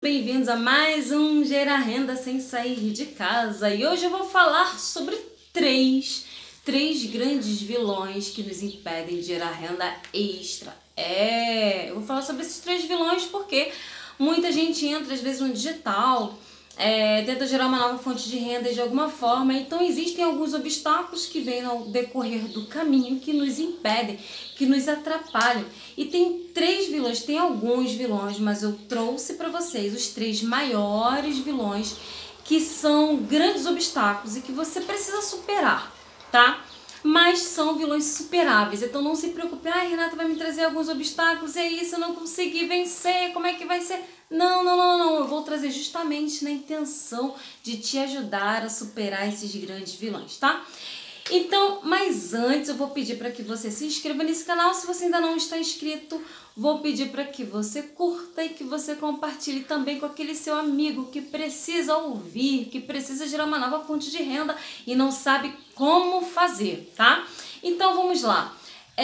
Bem-vindos a mais um Gerar Renda Sem Sair de Casa. E hoje eu vou falar sobre três grandes vilões que nos impedem de gerar renda extra. Eu vou falar sobre esses três vilões porque muita gente entra às vezes no digital, tenta gerar uma nova fonte de renda de alguma forma. Então existem alguns obstáculos que vêm ao decorrer do caminho que nos impedem, que nos atrapalham. E tem três vilões, tem alguns vilões, mas eu trouxe para vocês os três maiores vilões que são grandes obstáculos e que você precisa superar, tá? Mas são vilões superáveis, então não se preocupe. Renata vai me trazer alguns obstáculos, é isso, eu não consegui vencer, como é que vai ser? Não, eu vou trazer justamente na intenção de te ajudar a superar esses grandes vilões, tá? Então, mas antes eu vou pedir para que você se inscreva nesse canal. Se você ainda não está inscrito, vou pedir para que você curta e que você compartilhe também com aquele seu amigo que precisa ouvir, que precisa gerar uma nova fonte de renda e não sabe como fazer, tá? Então vamos lá.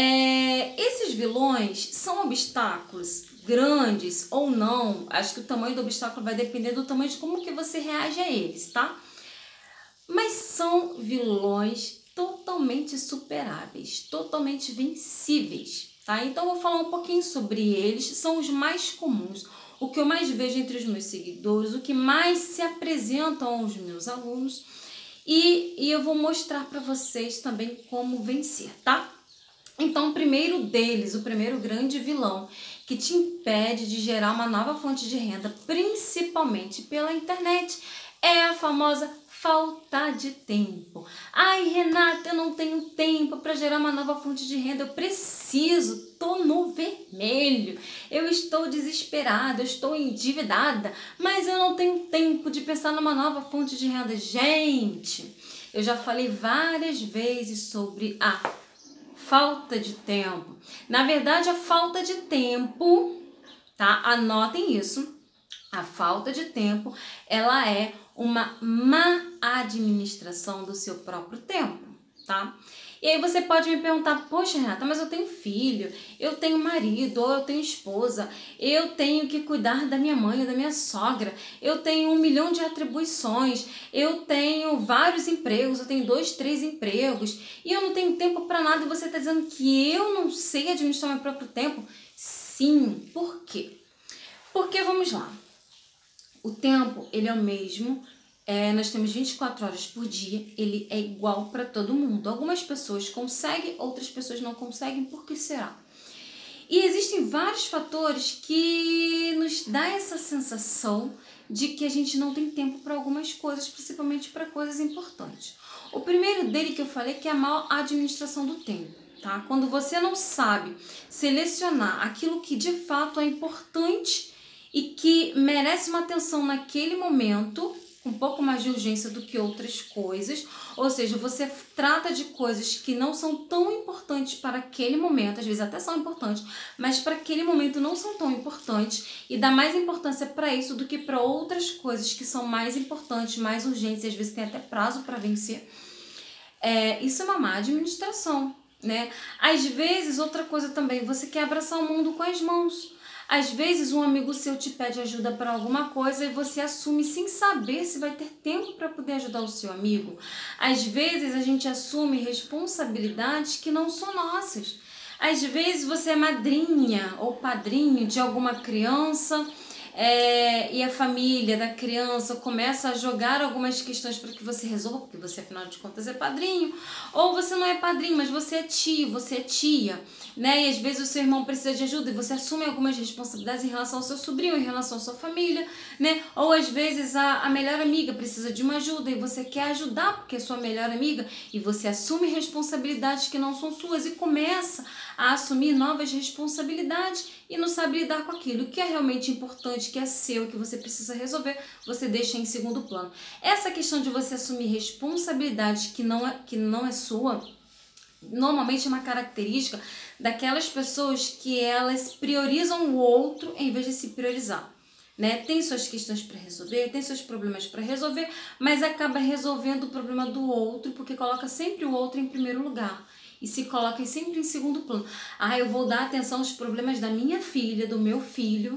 Esses vilões são obstáculos grandes ou não. Acho que o tamanho do obstáculo vai depender do tamanho de como que você reage a eles, tá? Mas são vilões totalmente superáveis, totalmente vencíveis, tá? Então eu vou falar um pouquinho sobre eles, são os mais comuns, o que eu mais vejo entre os meus seguidores, o que mais se apresentam aos meus alunos e eu vou mostrar para vocês também como vencer, tá? Então o primeiro deles, o primeiro grande vilão que te impede de gerar uma nova fonte de renda, principalmente pela internet, é a famosa falta de tempo. Ai, Renata, eu não tenho tempo para gerar uma nova fonte de renda, eu preciso, tô no vermelho, eu estou desesperada, eu estou endividada, mas eu não tenho tempo de pensar numa nova fonte de renda. Gente, eu já falei várias vezes sobre a falta de tempo. Na verdade, a falta de tempo, tá? Anotem isso. A falta de tempo, ela é uma má administração do seu próprio tempo, tá? E aí você pode me perguntar, poxa, Renata, mas eu tenho filho, eu tenho marido, ou eu tenho esposa, eu tenho que cuidar da minha mãe, da minha sogra, eu tenho 1 milhão de atribuições, eu tenho vários empregos, eu tenho 2, 3 empregos, e eu não tenho tempo para nada, e você está dizendo que eu não sei administrar meu próprio tempo? Sim, por quê? Porque, vamos lá, o tempo, ele é o mesmo, nós temos 24 horas por dia, ele é igual para todo mundo. Algumas pessoas conseguem, outras pessoas não conseguem, por que será? E existem vários fatores que nos dá essa sensação de que a gente não tem tempo para algumas coisas, principalmente para coisas importantes. O primeiro dele que eu falei que é a má administração do tempo, tá? Quando você não sabe selecionar aquilo que de fato é importante e que merece uma atenção naquele momento, com um pouco mais de urgência do que outras coisas, ou seja, você trata de coisas que não são tão importantes para aquele momento, às vezes até são importantes, mas para aquele momento não são tão importantes e dá mais importância para isso do que para outras coisas que são mais importantes, mais urgentes e às vezes tem até prazo para vencer. Isso é uma má administração, né? Às vezes, outra coisa também, você quer abraçar o mundo com as mãos. Às vezes um amigo seu te pede ajuda para alguma coisa e você assume sem saber se vai ter tempo para poder ajudar o seu amigo. Às vezes a gente assume responsabilidades que não são nossas. Às vezes você é madrinha ou padrinho de alguma criança e a família da criança começa a jogar algumas questões para que você resolva, porque você afinal de contas é padrinho, ou você não é padrinho, mas você é tio, você é tia, né? E às vezes o seu irmão precisa de ajuda e você assume algumas responsabilidades em relação ao seu sobrinho, em relação à sua família, né? Ou às vezes a melhor amiga precisa de uma ajuda e você quer ajudar porque é sua melhor amiga e você assume responsabilidades que não são suas e começa a assumir novas responsabilidades e não sabe lidar com aquilo que é realmente importante, que é seu, que você precisa resolver, você deixa em segundo plano. Essa questão de você assumir responsabilidades que não é sua, normalmente é uma característica daquelas pessoas que elas priorizam o outro em vez de se priorizar, né? Tem suas questões para resolver, tem seus problemas para resolver, mas acaba resolvendo o problema do outro porque coloca sempre o outro em primeiro lugar e se coloca sempre em segundo plano. Eu vou dar atenção aos problemas da minha filha, do meu filho,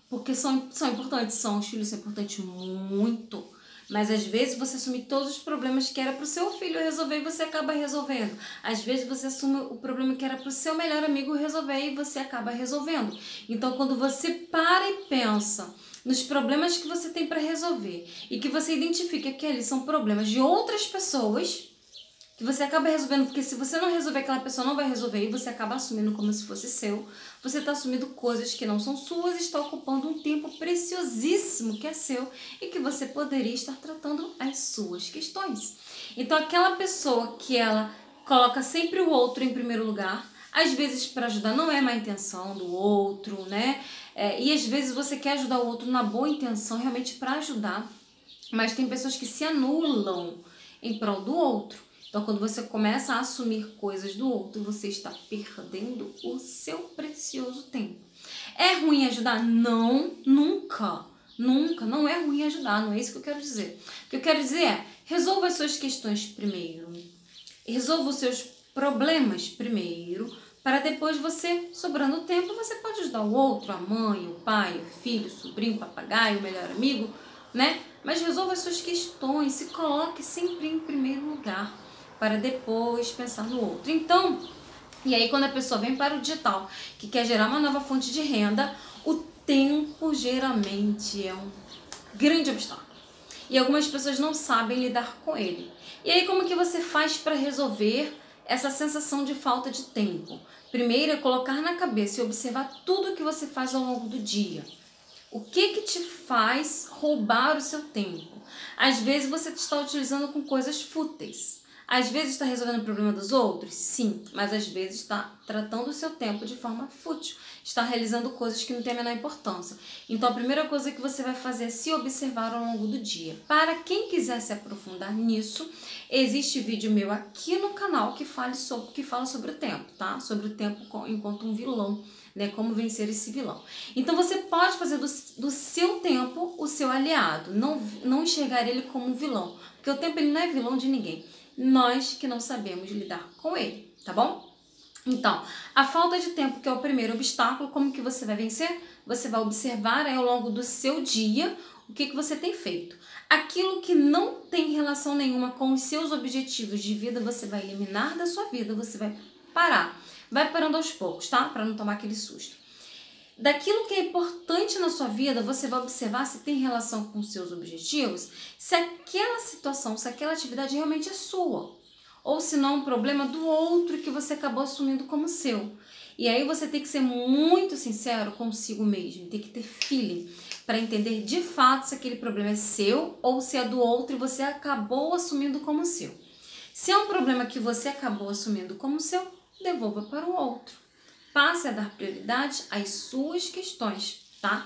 porque são importantes, os filhos são importantes muito. Mas às vezes você assume todos os problemas que era pro seu filho resolver e você acaba resolvendo. Às vezes você assume o problema que era pro seu melhor amigo resolver e você acaba resolvendo. Então quando você para e pensa nos problemas que você tem para resolver e que você identifica que eles são problemas de outras pessoas, que você acaba resolvendo, porque se você não resolver, aquela pessoa não vai resolver e você acaba assumindo como se fosse seu, você está assumindo coisas que não são suas e está ocupando um tempo preciosíssimo que é seu e que você poderia estar tratando as suas questões. Então aquela pessoa que ela coloca sempre o outro em primeiro lugar, às vezes para ajudar não é má intenção do outro, né? E às vezes você quer ajudar o outro na boa intenção, realmente para ajudar, mas tem pessoas que se anulam em prol do outro. Então, quando você começa a assumir coisas do outro, você está perdendo o seu precioso tempo. É ruim ajudar? Não, nunca. Nunca. Não é ruim ajudar, não é isso que eu quero dizer. O que eu quero dizer é, resolva as suas questões primeiro. Resolva os seus problemas primeiro, para depois você, sobrando tempo, você pode ajudar o outro, a mãe, o pai, o filho, o sobrinho, o papagaio, o melhor amigo, né? Mas resolva as suas questões, se coloque sempre em primeiro lugar, para depois pensar no outro. Então, e aí quando a pessoa vem para o digital, que quer gerar uma nova fonte de renda, o tempo geralmente é um grande obstáculo. E algumas pessoas não sabem lidar com ele. E aí como que você faz para resolver essa sensação de falta de tempo? Primeiro é colocar na cabeça e observar tudo que você faz ao longo do dia. O que te faz roubar o seu tempo? Às vezes você está utilizando com coisas fúteis. Às vezes está resolvendo o problema dos outros? Sim, mas às vezes está tratando o seu tempo de forma fútil. Está realizando coisas que não têm a menor importância. Então a primeira coisa que você vai fazer é se observar ao longo do dia. Para quem quiser se aprofundar nisso, existe vídeo meu aqui no canal que fala sobre o tempo, tá? Sobre o tempo enquanto um vilão, né? Como vencer esse vilão. Então você pode fazer do seu tempo o seu aliado, não enxergar ele como um vilão, porque o tempo ele não é vilão de ninguém. Nós que não sabemos lidar com ele, tá bom? Então, a falta de tempo, que é o primeiro obstáculo, como que você vai vencer? Você vai observar aí, ao longo do seu dia o que você tem feito. Aquilo que não tem relação nenhuma com os seus objetivos de vida, você vai eliminar da sua vida, você vai parar. Vai parando aos poucos, tá? Para não tomar aquele susto. Daquilo que é importante na sua vida, você vai observar se tem relação com os seus objetivos, se aquela situação, se aquela atividade realmente é sua, ou se não é um problema do outro que você acabou assumindo como seu. E aí você tem que ser muito sincero consigo mesmo, tem que ter feeling para entender de fato se aquele problema é seu ou se é do outro e você acabou assumindo como seu. Se é um problema que você acabou assumindo como seu, devolva para o outro. Passe a dar prioridade às suas questões, tá?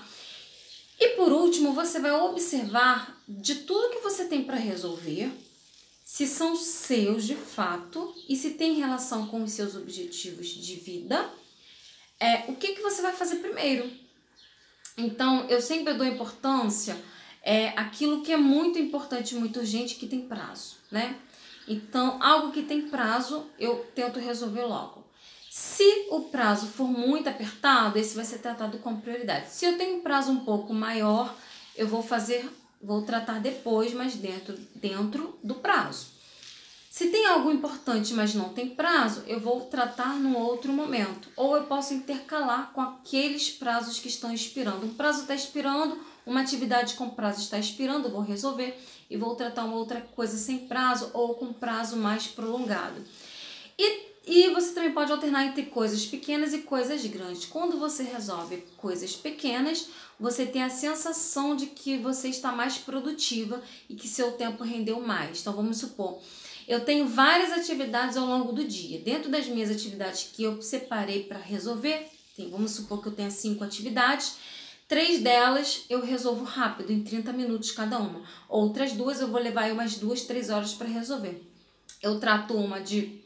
E por último, você vai observar de tudo que você tem para resolver, se são seus de fato e se tem relação com os seus objetivos de vida, o que você vai fazer primeiro. Então, eu sempre dou importância àquilo que é muito importante, muito urgente, que tem prazo, né? Então, algo que tem prazo, eu tento resolver logo. Se o prazo for muito apertado, esse vai ser tratado com prioridade. Se eu tenho um prazo um pouco maior, eu vou tratar depois, mas dentro do prazo. Se tem algo importante, mas não tem prazo, eu vou tratar num outro momento. Ou eu posso intercalar com aqueles prazos que estão expirando. Um prazo está expirando, uma atividade com prazo está expirando, eu vou resolver e vou tratar uma outra coisa sem prazo ou com prazo mais prolongado. E você também pode alternar entre coisas pequenas e coisas grandes. Quando você resolve coisas pequenas, você tem a sensação de que você está mais produtiva e que seu tempo rendeu mais. Então, vamos supor, eu tenho várias atividades ao longo do dia. Dentro das minhas atividades que eu separei para resolver, vamos supor que eu tenha 5 atividades, 3 delas eu resolvo rápido, em 30 minutos cada uma. Outras 2 eu vou levar aí umas 2, 3 horas para resolver. Eu trato uma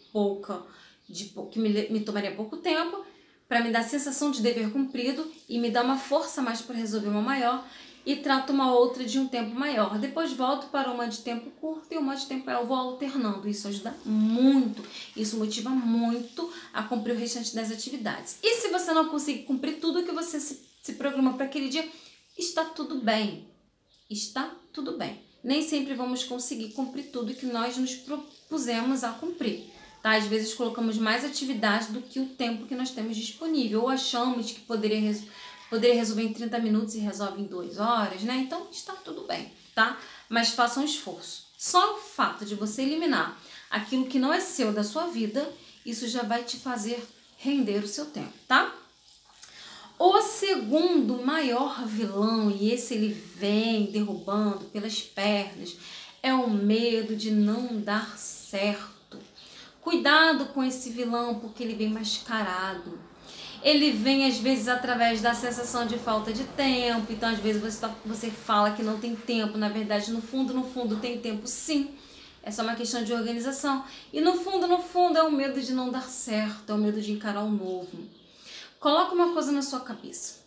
que me tomaria pouco tempo, para me dar a sensação de dever cumprido e me dar uma força mais para resolver uma maior, e trato uma outra de um tempo maior. Depois volto para uma de tempo curto e uma de tempo maior. Eu vou alternando. Isso ajuda muito, isso motiva muito a cumprir o restante das atividades. E se você não conseguir cumprir tudo que você se programa para aquele dia, está tudo bem. Está tudo bem. Nem sempre vamos conseguir cumprir tudo que nós nos propusemos a cumprir, tá? Às vezes colocamos mais atividades do que o tempo que nós temos disponível, ou achamos que poderia resolver em 30 minutos e resolve em 2 horas, né? Então, está tudo bem, tá? Mas faça um esforço. Só o fato de você eliminar aquilo que não é seu da sua vida, isso já vai te fazer render o seu tempo, tá? O segundo maior vilão, e esse ele vem derrubando pelas pernas, é o medo de não dar certo. Cuidado com esse vilão, porque ele vem mascarado. Ele vem às vezes através da sensação de falta de tempo. Então às vezes você fala que não tem tempo, na verdade no fundo tem tempo sim. É só uma questão de organização. E no fundo é o medo de não dar certo, é o medo de encarar o novo. Coloca uma coisa na sua cabeça.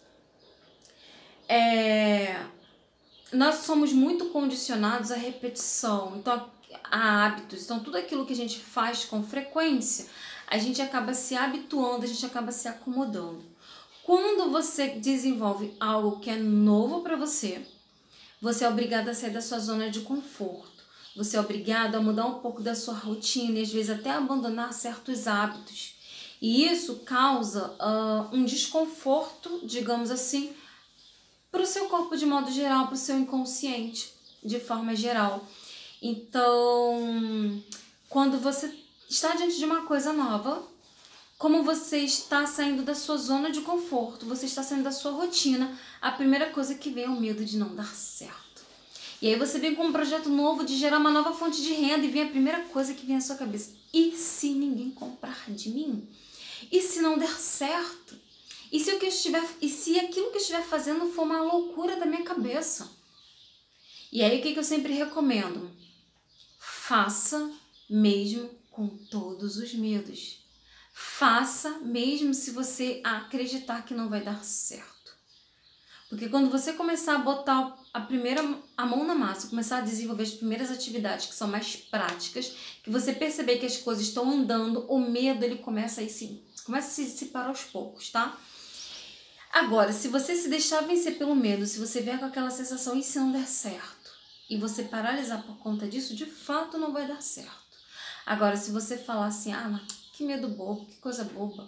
Nós somos muito condicionados à repetição, então a hábitos. Então tudo aquilo que a gente faz com frequência, a gente acaba se habituando, a gente acaba se acomodando. Quando você desenvolve algo que é novo para você, você é obrigado a sair da sua zona de conforto. Você é obrigado a mudar um pouco da sua rotina e às vezes até abandonar certos hábitos. E isso causa um desconforto, digamos assim, para o seu corpo de modo geral, para o seu inconsciente de forma geral. Então, quando você está diante de uma coisa nova, como você está saindo da sua zona de conforto, você está saindo da sua rotina, a primeira coisa que vem é o medo de não dar certo. E aí você vem com um projeto novo de gerar uma nova fonte de renda e vem a primeira coisa que vem à sua cabeça: e se ninguém comprar de mim? E se não der certo? E se aquilo que eu estiver fazendo for uma loucura da minha cabeça? E aí o que eu sempre recomendo? Faça mesmo com todos os medos. Faça mesmo se você acreditar que não vai dar certo. Porque quando você começar a botar a mão na massa, começar a desenvolver as primeiras atividades que são mais práticas, que você perceber que as coisas estão andando, o medo ele começa a se dissipar aos poucos, tá? Agora, se você se deixar vencer pelo medo, se você vier com aquela sensação, e se não der certo? E você paralisar por conta disso, de fato não vai dar certo. Agora, se você falar assim, mas que medo bobo, que coisa boba,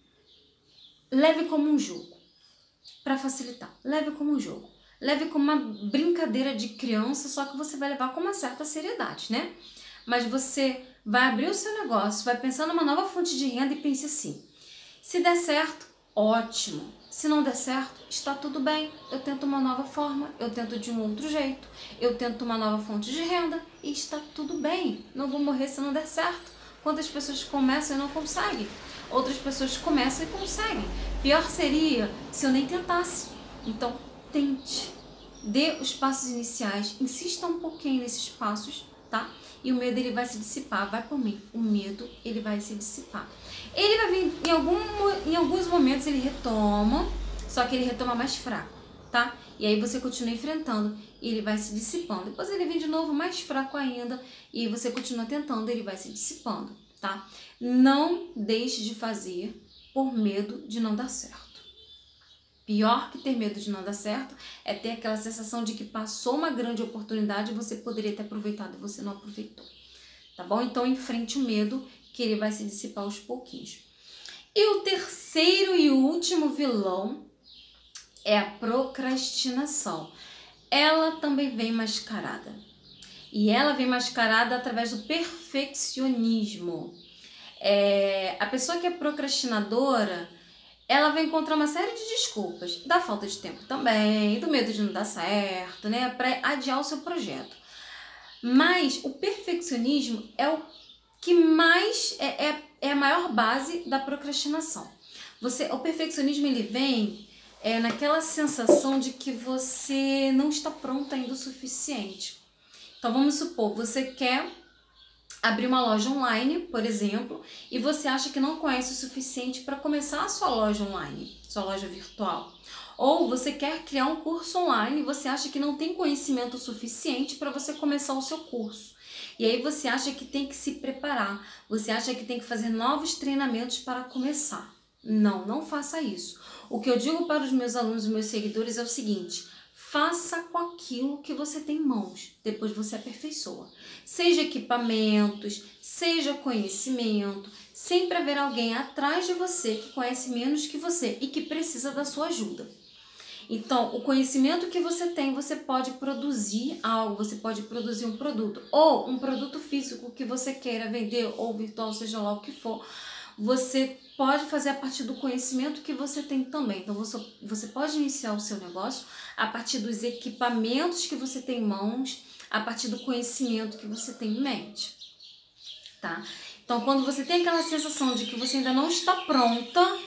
leve como um jogo. Para facilitar, leve como um jogo. Leve como uma brincadeira de criança, só que você vai levar com uma certa seriedade, né? Mas você vai abrir o seu negócio, vai pensar numa nova fonte de renda e pense assim: se der certo, ótimo. Se não der certo, está tudo bem. Eu tento uma nova forma, eu tento de um outro jeito, eu tento uma nova fonte de renda e está tudo bem. Não vou morrer se não der certo. Quantas pessoas começam e não conseguem? Outras pessoas começam e conseguem. Pior seria se eu nem tentasse. Então, tente. Dê os passos iniciais. Insista um pouquinho nesses passos, tá? E o medo ele vai se dissipar. Vai por mim. O medo ele vai se dissipar. Ele vai vir em alguns momentos ele retoma, só que ele retoma mais fraco, tá? E aí você continua enfrentando e ele vai se dissipando. Depois ele vem de novo mais fraco ainda e você continua tentando, ele vai se dissipando, tá? Não deixe de fazer por medo de não dar certo. Pior que ter medo de não dar certo é ter aquela sensação de que passou uma grande oportunidade e você poderia ter aproveitado e você não aproveitou, tá bom? Então enfrente o medo que ele vai se dissipar aos pouquinhos. E o terceiro e último vilão é a procrastinação. Ela também vem mascarada. E ela vem mascarada através do perfeccionismo. A pessoa que é procrastinadora, ela vai encontrar uma série de desculpas. Da falta de tempo também, do medo de não dar certo, né? Para adiar o seu projeto. Mas o perfeccionismo é o que mais é a maior base da procrastinação. O perfeccionismo ele vem naquela sensação de que você não está pronta ainda o suficiente. Então vamos supor, você quer abrir uma loja online, por exemplo, e você acha que não conhece o suficiente para começar a sua loja online, sua loja virtual. Ou você quer criar um curso online e você acha que não tem conhecimento suficiente para você começar o seu curso. E aí você acha que tem que se preparar, você acha que tem que fazer novos treinamentos para começar. Não faça isso. O que eu digo para os meus alunos e meus seguidores é o seguinte: faça com aquilo que você tem em mãos, depois você aperfeiçoa. Seja equipamentos, seja conhecimento, sempre haverá alguém atrás de você que conhece menos que você e que precisa da sua ajuda. Então, o conhecimento que você tem, você pode produzir algo, você pode produzir um produto, ou um produto físico que você queira vender, ou virtual, seja lá o que for, você pode fazer a partir do conhecimento que você tem também. Então, você pode iniciar o seu negócio a partir dos equipamentos que você tem em mãos, a partir do conhecimento que você tem em mente, tá? Então, quando você tem aquela sensação de que você ainda não está pronta,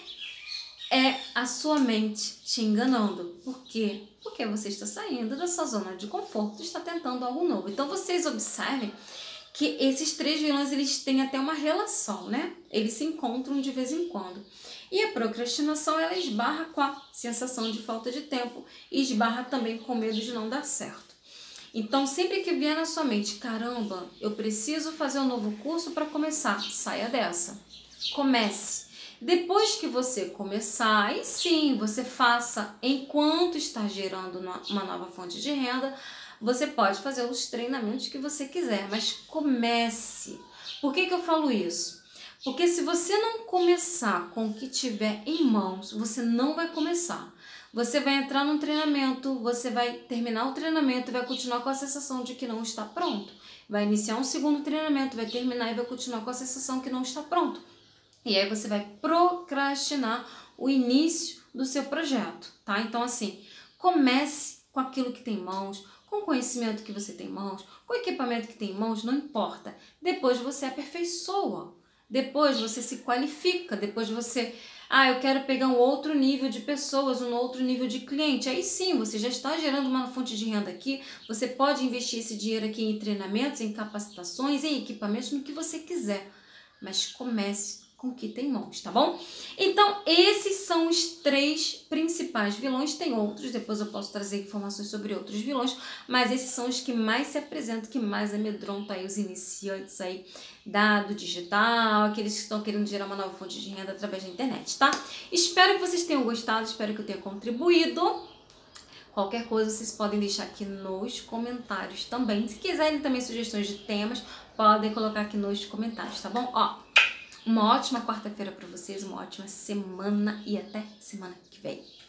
é a sua mente te enganando. Por quê? Porque você está saindo da sua zona de conforto, está tentando algo novo. Então, vocês observem que esses 3 vilões, eles têm até uma relação, né? Eles se encontram de vez em quando. E a procrastinação, ela esbarra com a sensação de falta de tempo e esbarra também com medo de não dar certo. Então, sempre que vier na sua mente, caramba, eu preciso fazer um novo curso para começar, saia dessa. Comece. Depois que você começar, aí sim, você faça enquanto está gerando uma nova fonte de renda. Você pode fazer os treinamentos que você quiser, mas comece. Por que eu falo isso? Porque se você não começar com o que tiver em mãos, você não vai começar. Você vai entrar num treinamento, você vai terminar o treinamento e vai continuar com a sensação de que não está pronto. Vai iniciar um segundo treinamento, vai terminar e vai continuar com a sensação que não está pronto. E aí você vai procrastinar o início do seu projeto, tá? Então, assim, comece com aquilo que tem em mãos, com o conhecimento que você tem em mãos, com o equipamento que tem em mãos, não importa. Depois você aperfeiçoa, depois você se qualifica, depois você... eu quero pegar um outro nível de pessoas, um outro nível de cliente. Aí sim, você já está gerando uma fonte de renda aqui, você pode investir esse dinheiro aqui em treinamentos, em capacitações, em equipamentos, no que você quiser. Mas comece com o que tem em mãos, tá bom? Então, esses são os 3 principais vilões. Tem outros, depois eu posso trazer informações sobre outros vilões, mas esses são os que mais se apresentam, que mais amedrontam aí os iniciantes aí do digital, aqueles que estão querendo gerar uma nova fonte de renda através da internet, tá? Espero que vocês tenham gostado, espero que eu tenha contribuído. Qualquer coisa vocês podem deixar aqui nos comentários também. Se quiserem também sugestões de temas, podem colocar aqui nos comentários, tá bom? Uma ótima quarta-feira para vocês, uma ótima semana e até semana que vem.